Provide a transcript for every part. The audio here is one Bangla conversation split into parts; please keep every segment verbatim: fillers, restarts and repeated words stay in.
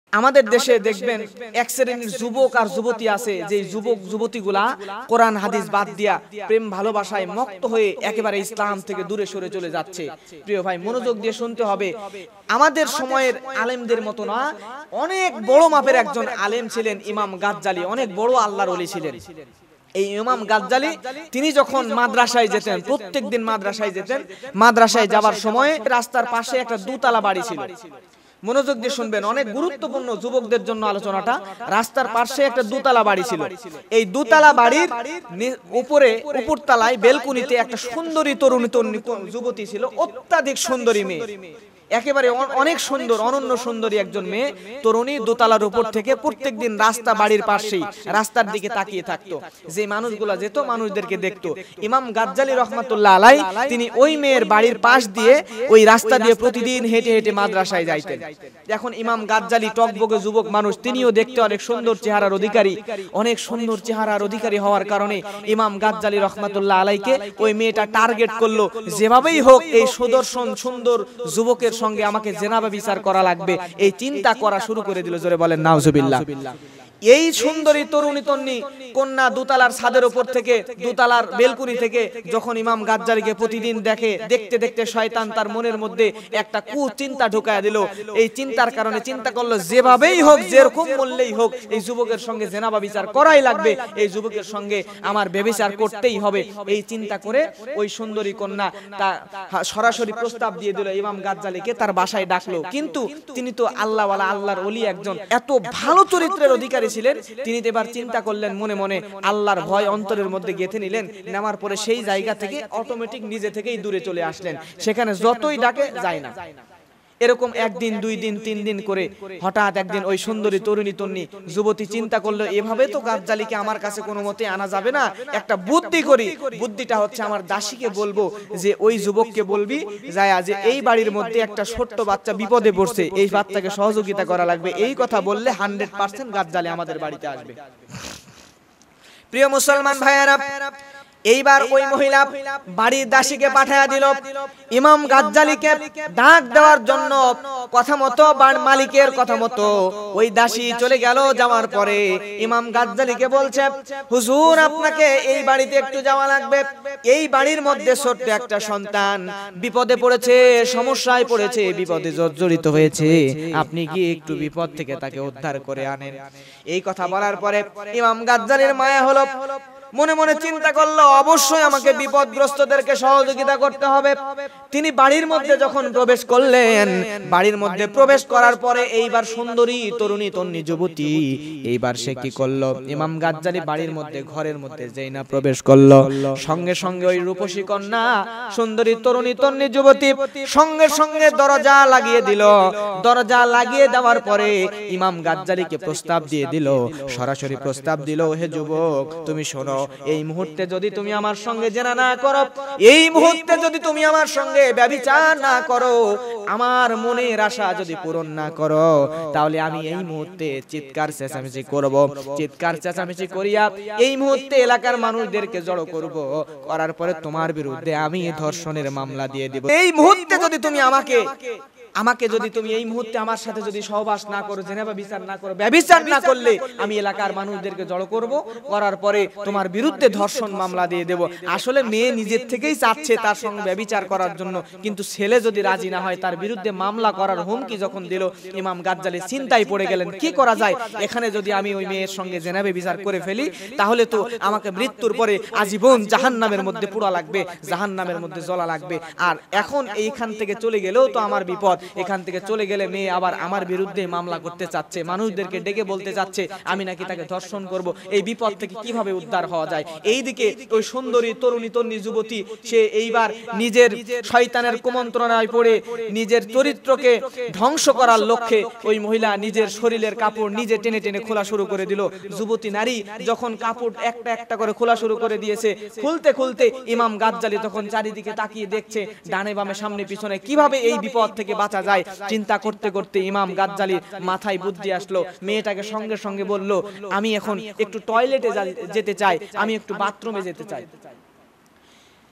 আমাদের দেশে দেখবেন এক শ্রেণীর যুবক আর যুবতী আছে, যে যুবক যুবতীগুলা কোরআন হাদিস বাদ দিয়া প্রেম ভালোবাসায় মত্ত হয়ে একেবারে ইসলাম থেকে দূরে সরে চলে যাচ্ছে। প্রিয় ভাই, মনোযোগ দিয়ে শুনতে হবে। আমাদের সময়ের আলেমদের মতো না, অনেক বড় মাপের একজন আলেম ছিলেন ইমাম গাজ্জালী, অনেক বড় আল্লাহর ওলি ছিলেন। এই ইমাম গাজ্জালী তিনি যখন মাদ্রাসায় যেতেন, প্রত্যেকদিন মাদ্রাসায় যেতেন, মাদ্রাসায় যাবার সময় রাস্তার পাশে একটা দুতলা বাড়ি ছিল। মনোযোগ দিয়ে শুনবেন, অনেক গুরুত্বপূর্ণ যুবকদের জন্য আলোচনাটা। রাস্তার পাশে একটা দুতলা বাড়ি ছিল। এই দুতলা বাড়ির উপরে উপরতলায় বেলকুনিতে একটা সুন্দরী তরুণী তরুণী যুবতী ছিল, অত্যাধিক সুন্দরী মেয়ে, একেবারে অনেক সুন্দর, অনন্য সুন্দরী একজন মেয়ে তরুণী দোতলার উপর থেকে প্রত্যেকদিন রাস্তা বাড়ির পাশেই রাস্তার দিকে তাকিয়ে থাকতো। যে মানুষগুলা যেত মানুষদেরকে দেখতো। ইমাম গাজ্জালী রহমাতুল্লাহ আলাই তিনি ওই মেয়ের বাড়ির পাশ দিয়ে ওই রাস্তা দিয়ে প্রতিদিন হেঁটে হেঁটে মাদ্রাসায় যাইতেন। এখন ইমাম গাজ্জালী টকবকে যুবক মানুষ, তিনিও দেখতে অনেক সুন্দর চেহারার অধিকারী। অনেক সুন্দর চেহারার অধিকারী হওয়ার কারণে ইমাম গাজ্জালী রহমাতুল্লাহ আলাইকে ওই মেয়েটা টার্গেট করলো, যেভাবেই হোক এই সুদর্শন সুন্দর যুবকের সঙ্গে আমাকে জেনাবা বিচার করা লাগবে, এই চিন্তা করা শুরু করে দিল। জোরে বলেন নাউজুবিল্লাহ। এই সুন্দরী তরুণী তন্নি কন্যা দুতলার ছাদের উপর থেকে, দুতলার বেলকুনি থেকে যখন ইমাম গাজ্জালীকে প্রতিদিন দেখে, দেখতে দেখতে শয়তান তার মনের মধ্যে একটা কুচিন্তা ঢুকায় দিল। এই চিন্তার কারণে চিন্তা করলো, যেভাবেই হোক, যেরকম মূল্যেই হোক, এই যুবকের সঙ্গে জেনাবা বিচার করাই লাগবে, এই যুবকের সঙ্গে আমার ব্যভিচার করতেই হবে। এই চিন্তা করে ওই সুন্দরী কন্যা তা সরাসরি প্রস্তাব দিয়ে দিল ইমাম গাজ্জালীকে, তার বাসায় ডাকলো। কিন্তু তিনি তো আল্লাহওয়ালা, আল্লাহর ওলি একজন, এত ভালো চরিত্রের অধিকারী ছিলেন। তিনি এবার চিন্তা করলেন মনে মনে, আল্লাহর ভয় অন্তরের মধ্যে গেঁথে নিলেন। নেওয়ার পরে সেই জায়গা থেকে অটোমেটিক নিজে থেকেই দূরে চলে আসলেন, সেখানে যতই ডাকে যায় না। এরকম একদিন, দুই দিন, তিন দিন করে হঠাৎ একদিন ওই সুন্দরী তরুণী তন্নি যুবতী চিন্তা করলো, এভাবে তো গাজ্জালীকে আমার কাছে কোনো মতে আনা যাবে না, একটা বুদ্ধি করি। বুদ্ধিটা হচ্ছে, আমার দাসীকে বলবো যে ওই যুবককে বলবি যায় যে এই বাড়ির মধ্যে একটা ছোট্ট বাচ্চা বিপদে পড়ছে, এই বাচ্চাকে সহযোগিতা করা লাগবে। এই কথা বললে হান্ড্রেড পার্সেন্ট গাজ্জালী আমাদের বাড়িতে আসবে। প্রিয় মুসলমান ভাইয়েরা, এইবার ওই মহিলা বাড়ির দাসীকে পাঠায়া দিল ইমাম গাজ্জালীকে ডাক দেওয়ার জন্য। কথা মতো মালিকের কথা মতো ওই দাসী চলে গেল। যাওয়ার পরে ইমাম গাজ্জালীকে বলছে, হুজুর আপনাকে এই বাড়িতে একটু যাওয়া লাগবে। এই বাড়ির মধ্যে ছোট্ট একটা সন্তান বিপদে পড়েছে, সমস্যায় পড়েছে, বিপদে জর্জরিত হয়েছে, আপনি গিয়ে একটু বিপদ থেকে তাকে উদ্ধার করে আনেন। এই কথা বলার পরে ইমাম গাজ্জালীর মায়া হলো, মনে মনে চিন্তা করলো, অবশ্যই আমাকে বিপদগ্রস্তদেরকে সহযোগিতা করতে হবে। তিনি বাড়ির মধ্যে যখন প্রবেশ করলেন, বাড়ির মধ্যে প্রবেশ করার পরে এইবার সুন্দরী তরুণী তন্নি যুবতী এইবার সে কি করলো, ইমাম গাজ্জালী বাড়ির মধ্যে ঘরের মধ্যে যেই না প্রবেশ করলো, সঙ্গে সঙ্গে ওই রূপসী কন্যা সুন্দরী তরুণী তন্নি যুবতী সঙ্গে সঙ্গে দরজা লাগিয়ে দিল। দরজা লাগিয়ে দেওয়ার পরে ইমাম গাজ্জালীকে প্রস্তাব দিয়ে দিল, সরাসরি প্রস্তাব দিল, হে যুবক তুমি শোনো, এই মুহূর্তে যদি তুমি আমার সঙ্গে জেনা না করো, এই মুহূর্তে যদি তুমি আমার সঙ্গে ব্যভিচার না করো, আমার মনের আশা যদি পূরণ না করো, তাহলে আমি এই মুহূর্তে চিৎকার চেঁচামেচি করব। চিৎকার চেঁচামেচি করিয়া এই মুহূর্তে এলাকার মানুষদেরকে জড়ো করব, করার পরে তোমার বিরুদ্ধে আমি ধর্ষণের মামলা দিয়ে দিব। এই মুহূর্তে যদি তুমি আমাকে আমাকে যদি তুমি এই মুহূর্তে আমার সাথে যদি সহবাস না করো, জেনাবা বিচার না করো, ব্যভিচার না করলে আমি এলাকার মানুষদেরকে জড়ো করব, করার পরে তোমার বিরুদ্ধে ধর্ষণ মামলা দিয়ে দেব। আসলে মেয়ে নিজের থেকেই চাচ্ছে তার সঙ্গে ব্যভিচার করার জন্য, কিন্তু ছেলে যদি রাজি না হয়, তার বিরুদ্ধে মামলা করার হুমকি যখন দিল, ইমাম গাজ্জালী চিন্তায় পড়ে গেলেন, কি করা যায়। এখানে যদি আমি ওই মেয়ের সঙ্গে জেনাবা বিচার করে ফেলি, তাহলে তো আমাকে মৃত্যুর পরে আজীবন জাহান্নামের মধ্যে পোড়া লাগবে, জাহান্নামের মধ্যে জ্বলা লাগবে। আর এখন এইখান থেকে চলে গেলেও তো আমার বিপদ। এখান থেকে চলে গেলে মেয়ে আবার আমার বিরুদ্ধে মামলা করতে চাচ্ছে, মানুষদেরকে ডেকে বলতে চাচ্ছে আমি নাকি তাকে ধর্ষণ করব। এই বিপদ থেকে কিভাবে উদ্ধার হওয়া যায়। এইদিকে ওই সুন্দরী তরুণী তন্নি যুবতী সে এইবার নিজের শয়তানের কুমন্ত্রণায় পড়ে নিজের চরিত্রকে ধ্বংস করার লক্ষ্যে ওই মহিলা নিজের শরীরের কাপড় নিজে টেনে টেনে খোলা শুরু করে দিল। যুবতী নারী যখন কাপড় একটা একটা করে খোলা শুরু করে দিয়েছে, খুলতে খুলতে ইমাম গাজ্জালী তখন চারিদিকে তাকিয়ে দেখছে, ডানে বামে সামনে পিছনে, কিভাবে এই বিপদ থেকে বাঁচা যায়। চিন্তা করতে করতে ইমাম গাজ্জালীর মাথায় বুদ্ধি আসলো, মেয়েটাকে সঙ্গে সঙ্গে বলল, আমি এখন একটু টয়লেটে যেতে চাই, আমি একটু বাথরুমে যেতে চাই।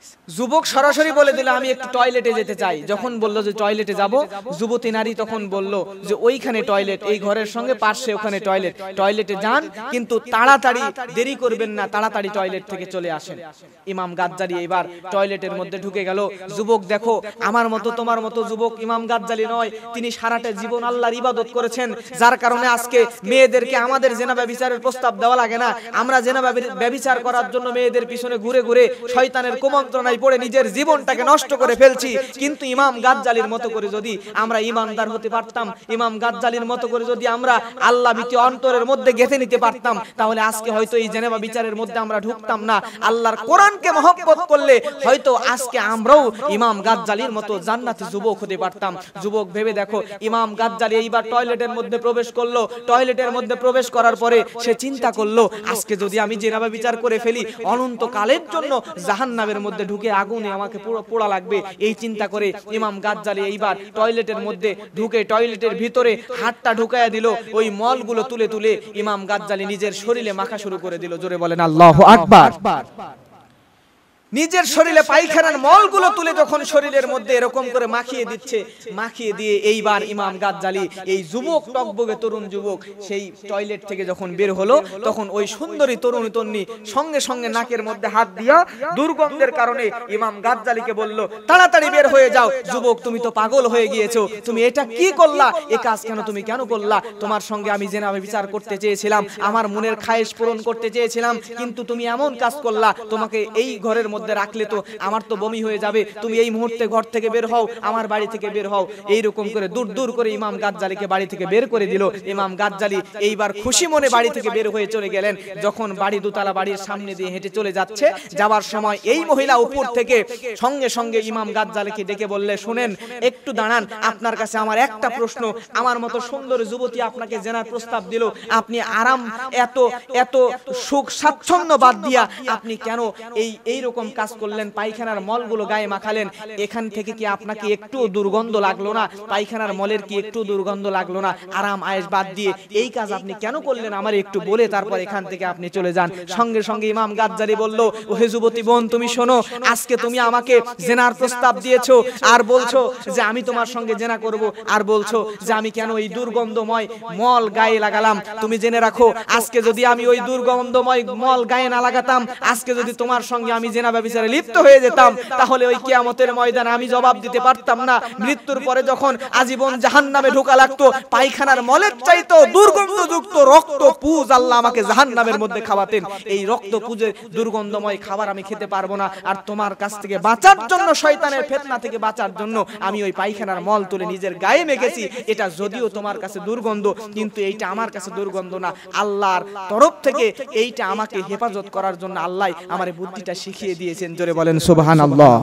যুবক সরাসরি বলে দিল আমি একটু টয়লেটে যেতে চাই। যখন বলল যে টয়লেটে যাব, যুবতী নারী তখন বলল যে ওইখানে টয়লেট, এই ঘরের সঙ্গে পাশে ওখানে টয়লেট, টয়লেটে যান কিন্তু তাড়াতাড়ি দেরি করবেন না, তাড়াতাড়ি টয়লেট থেকে চলে আসেন। ইমাম গাজ্জালী এবার টয়লেটের মধ্যে ঢুকে গেল। যুবক দেখো, আমার মতো তোমার মতো যুবক ইমাম গাজ্জালী নয়, তিনি সারাটা জীবন আল্লাহর ইবাদত করেছেন, যার কারণে আজকে মেয়েদেরকে আমাদের জেনা ব্যভিচারের প্রস্তাব দেওয়া লাগে না। আমরা জেনা ব্যভিচার করার জন্য মেয়েদের পিছনে ঘুরে ঘুরে শয়তানের কুমন্ত্রণায় পড়ে নিজের জীবনটাকে নষ্ট করে ফেলছি। কিন্তু ইমাম গাজ্জালীর মতো করে যদি আমরা ইমানদার হতে পারতাম, ইমাম গাজ্জালীর মতো করে যদি আমরা আল্লাহ ভীতি অন্তরের মধ্যে গেঁথে নিতে পারতাম, তাহলে আজকে হয়তো এই জেনা ব্যভিচারের মধ্যে আমরা ঢুকতাম না। আল্লাহর কোরআনকে মহব্বত করলে হয়তো আজকে আমরাও ইমাম গাজ্জালীর মতো জান্নাতি যুবক হতে পারতাম। যুবক ভেবে দেখো, ইমাম গাজ্জালী এইবার টয়লেটের মধ্যে প্রবেশ করলো। টয়লেটের মধ্যে প্রবেশ করার পরে সে চিন্তা করলো, আজকে যদি আমি জেনা ব্যভিচার করে ফেলি, অনন্তকালের জন্য জাহান্নামের মধ্যে ঢুকে আগুনে আমাকে পোড়া লাগবে। এই চিন্তা করে ইমাম গাজ্জালী এইবার টয়লেটের মধ্যে ঢুকে টয়লেটের ভিতরে হাতটা ঢুকায়া দিল। ওই মলগুলো তুলে তুলে ইমাম গাজ্জালী নিজের শরীরে মাখা শুরু করে দিল। জোরে বলেন আল্লাহু আকবার। নিজের শরীরে পায়খানার মলগুলো তুলে যখন শরীরের মধ্যে এরকম করে মাখিয়ে দিচ্ছে, মাখিয়ে দিয়ে এইবার ইমাম গাজ্জালী এই যুবক, টকবগে তরুণ যুবক, সেই টয়লেট থেকে যখন বের হলো, তখন ওই সুন্দরী তরুণী তন্নি সঙ্গে সঙ্গে নাকের মধ্যে হাত দিয়া দুর্গন্ধের কারণে ইমাম গাজ্জালীকে বলল, তাড়াতাড়ি বের হয়ে যাও। যুবক, তুমি তো পাগল হয়ে গিয়েছো, তুমি এটা কি করলা? এ কাজ কেন তুমি কেন করলা? তোমার সঙ্গে আমি জেনা ব্যভিচার করতে চেয়েছিলাম, আমার মনের খায়েশ পূরণ করতে চেয়েছিলাম, কিন্তু তুমি এমন কাজ করলা। তোমাকে এই ঘরের মধ্যে রাখলে তো আমার তো বমি হয়ে যাবে, তুমি এই মুহূর্তে ঘর থেকে বের হও, আমার বাড়ি থেকে বের হও। এইরকম করে দূর দূর করে ইমাম গাজ্জালীকে বাড়ি থেকে বের করে দিল। ইমাম গাজ্জালী এইবার খুশি মনে বাড়ি থেকে বের হয়ে চলে গেলেন। যখন বাড়ি দোতলা বাড়ির সামনে দিয়ে হেঁটে চলে যাচ্ছে, যাওয়ার সময় এই মহিলা উপর থেকে সঙ্গে সঙ্গে ইমাম গাজ্জালীকে ডেকে বললে, শুনেন, একটু দাঁড়ান, আপনার কাছে আমার একটা প্রশ্ন। আমার মতো সুন্দর যুবতী আপনাকে জেনার প্রস্তাব দিল, আপনি আরাম এত এত সুখ স্বাচ্ছন্দ্য বাদ দিয়া আপনি কেন এই এইরকম কাজ করলেন? পায়খানার মলগুলো গায়ে মাখালেন, এখান থেকে কি আপনাকে একটু দুর্গন্ধ লাগলো না? পায়খানার মলের কি একটু দুর্গন্ধ লাগলো না? আরাম আয়েশ বাদ দিয়ে এই কাজ আপনি কেন করলেন? আমার একটু বলে তারপর এখান থেকে আপনি চলে যান। সঙ্গে সঙ্গে ইমাম গাজ্জালী বলল, ওহে যুবতী বোন, তুমি শোনো, আজকে তুমি আমাকে জেনার প্রস্তাব দিয়েছো, আর বলছো যে আমি তোমার সঙ্গে জেনা করব, আর বলছো যে আমি কেন এই দুর্গন্ধময় মল গায়ে লাগালাম। তুমি জেনে রাখো, আজকে যদি আমি ওই দুর্গন্ধময় মল গায়ে না লাগাতাম, আজকে যদি তোমার সঙ্গে আমি জেনা ব্যভিচারে লিপ্ত হয়ে যেতাম, তাহলে ওই কিয়ামতের ময়দানে আমি জবাব দিতে পারতাম না। মৃত্যুর পরে যখন আজীবন জাহান্নামে ঢোকা লাগতো, পায়খানার মলের চাইতো দুর্গন্ধযুক্ত রক্ত পুজ আল্লাহ আমাকে জাহান্নামের মধ্যে খাওয়াতেন। এই রক্ত পুজে দুর্গন্ধময় খাবার আমি খেতে পারবো না। আর তোমার কাছ থেকে বাঁচার জন্য, শয়তানের ফিতনা থেকে বাঁচার জন্য আমি ওই পায়খানার মল তুলে নিজের গায়ে মেখেছি। এটা যদিও তোমার কাছে দুর্গন্ধ, কিন্তু এইটা আমার কাছে দুর্গন্ধ না। আল্লাহর তরফ থেকে এইটা আমাকে হেফাজত করার জন্য আল্লাহ আমার বুদ্ধিটা শিখিয়ে দিয়েছেন। জোরে বলেন সুবহানাল্লাহ।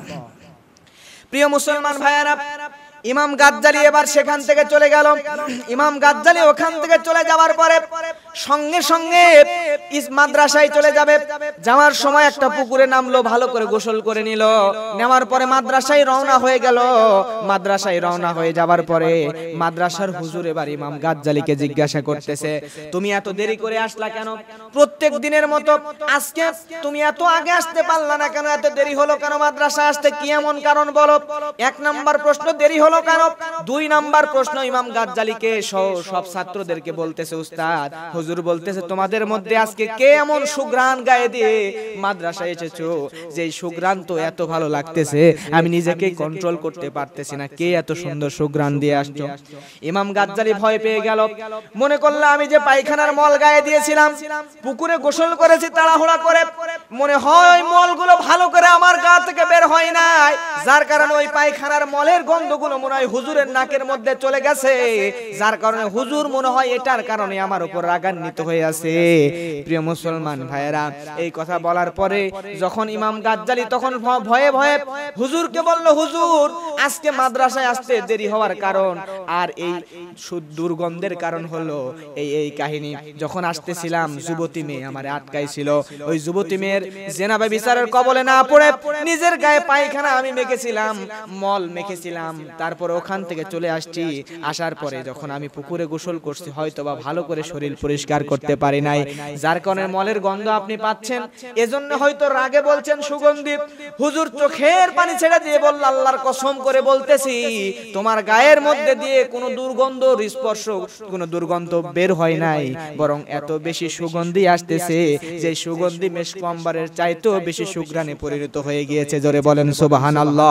প্রিয় মুসলমান ভাইয়েরা, ইমাম গাজ্জালী এবার সেখান থেকে চলে গেল। ইমাম গাজ্জালী ওখান থেকে চলে যাওয়ার পরে সঙ্গে সঙ্গে মাদ্রাসায় চলে যাবে। যাওয়ার সময় একটা পুকুরে নামলো, ভালো করে গোসল করে নিল। নেওয়ার পরে মাদ্রাসায় রওনা হয়ে গেল। মাদ্রাসায় রওনা হয়ে যাওয়ার পরে মাদ্রাসার হুজুর এবার ইমাম গাজ্জালীকে জিজ্ঞাসা করতেছে, তুমি এত দেরি করে আসলা কেন? প্রত্যেক দিনের মতো আজকে তুমি এত আগে আসতে পারলা না কেন? এত দেরি হলো কেন মাদ্রাসা আসতে? কি এমন কারণ বলো? এক নাম্বার প্রশ্ন, দেরি হলো কেন? দুই নাম্বার প্রশ্ন, ইমাম গাজ্জালীকে সব ছাত্রদেরকে বলতেছে, উস্তাদ, হুজুর বলতেছে, তোমাদের মধ্যে আজকে কে এমন সুগ্রাণ গায়ে দিয়ে মাদ্রাসায় এসেছো, যে সুগ্রাণ তো এত ভালো লাগতেছে, আমি নিজেকে কন্ট্রোল করতে পারতেছি না, কে এত সুন্দর সুগ্রাণ দিয়ে আসছো? ইমাম গাজ্জালী ভয় পেয়ে গেল। মনে করলো আমি যে পায়খানার মল গায়ে দিয়েছিলাম, পুকুরে গোসল করেছি তাড়াহুড়া করে, মনে হয় মলগুলো ভালো করে আমার গা থেকে বের হয় নাই, যার কারণে ওই পায়খানার মলের গন্ধগুলো মনে হয় হুজুরের নাকের মধ্যে চলে গেছে, যার কারণে হুজুর মনে হয় এটার কারণে আমার উপর রাগান্বিত হয়ে আছে। প্রিয় মুসলমান ভাইয়েরা, এই কথা বলার পরে যখন ইমাম গাজ্জালী তখন ভয়ে ভয়ে হুজুরকে বলল, হুজুর, আজকে মাদ্রাসায় আসতে দেরি হওয়ার কারণ আর এই দুর্গন্ধের কারণ হলো এই এই কাহিনী। যখন আসতেছিলাম যুবতী মেয়ে আমার আটকাইছিল, ওই যুবতী মেয়ের মেয়ের জিনা ব্যভিচারের কবলে না পড়ে নিজের গায়ে পায়খানা আমি মেখেছিলাম, মল মেখেছিলাম, তারপর ওখান থেকে চলে আসছি। আসার পরে যখন আমি পুকুরে গোসল করছি, হয়তো বা ভালো করে শরীর পরিষ্কার করতে পারি নাই, যার কারণে মলের গন্ধ আপনি পাচ্ছেন। এজন্য হয়তো রাগে বলছেন সুগন্ধি। হুজুর চোখের পানি ছেড়ে দিয়ে বলল, আল্লাহর কসম করে বলতেছি তোমার গায়ের মধ্যে দিয়ে কোনো দুর্গন্ধ স্পর্শ কোনো দুর্গন্ধ বের হয় নাই, বরং এত বেশি সুগন্ধি আসতেছে যে সুগন্ধি মেশক আম্বরের চাইতেও বেশি সুঘ্রাণে পরিণত হয়ে গিয়েছে। জোরে বলেন সুবহানাল্লাহ।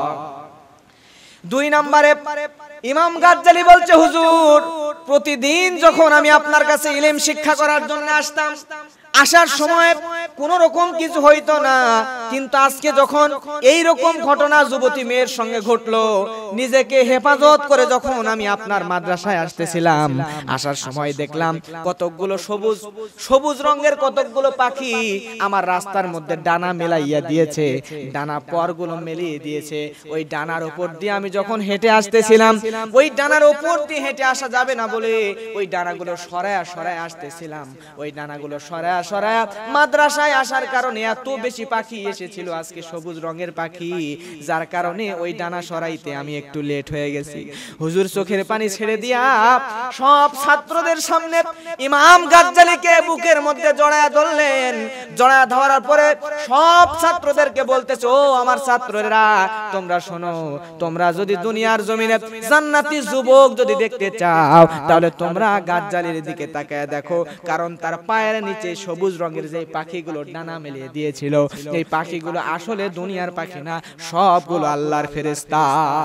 দুই নম্বরে ইমাম গাজ্জালী বলছে, হুজুর প্রতিদিন যখন আমি আপনার কাছে ইলম শিক্ষা করার জন্য আসতাম, আসার সময় কোন রকম কিছু হইতো না, কিন্তু আজকে যখন এই রকম ঘটনা যুবতী মেয়ের সঙ্গে ঘটলো, নিজেকে হেফাজত করে যখন আমি আপনার মাদ্রাসায় আসতেছিলাম, আসার সময় দেখলাম কতকগুলো সবুজ সবুজ রঙের কতকগুলো পাখি আমার রাস্তার মধ্যে ডানা মেলাইয়া দিয়েছে, ডানা পরগুলো মেলিয়ে দিয়েছে। ওই ডানার উপর দিয়ে আমি যখন হেঁটে আসতেছিলাম, ওই ডানার উপর দিয়ে হেঁটে আসা যাবে না বলে ওই ডানাগুলো সরায়া সরায়া আসতেছিলাম। ওই ডানাগুলো সরায়া সরায়া মাদ্রাসায় আসার কারণে এত বেশি পাখি এসেছিল আজকে, সবুজ রঙের পাখি, যার কারণে ওই ডানা সরাইতে আমি একটু লেট হয়ে গেছি। হুজুর চোখের পানি ছেড়ে দিয়া সব ছাত্রদের সামনে ইমাম গাজ্জালীকে বুকের মধ্যে জড়ায়া ধরলেন। জড়ায়া ধরার পরে সব ছাত্রদেরকে বলতেছে, ও আমার ছাত্ররা, তোমরা শোনো, তোমরা যদি দুনিয়ার জমিনে জান্নাতি যুবক যদি দেখতে চাও, তাহলে তোমরা গাজ্জালীর দিকে তাকায় দেখো, কারণ তার পায়ের নিচে সবুজ রঙের যে পাখিগুলো ডানা মেলিয়ে দিয়েছিল, এই পাখিগুলো আসলে দুনিয়ার পাখি না, সবগুলো আল্লাহর ফেরেশতা।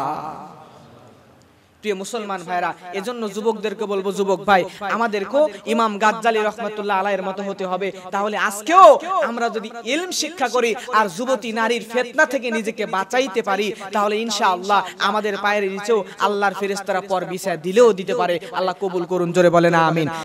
প্রিয় মুসলমান ভাইরা, এজন্য যুবকদেরকে বলবো, যুবক ভাই, আমাদেরকেও ইমাম গাজ্জালী রহমাতুল্লাহ আলাইহির মতো হতে হবে। তাহলে আজকেও আমরা যদি ইলম শিক্ষা করি আর যুবতী নারীর ফিতনা থেকে নিজেকে বাঁচাইতে পারি, তাহলে ইনশাআল্লাহ আমাদের পায়ের নিচেও আল্লাহর ফেরেশতারা পর বিছায় দিলেও দিতে পারে। আল্লাহ কবুল করুন, জোরে বলেন আমিন।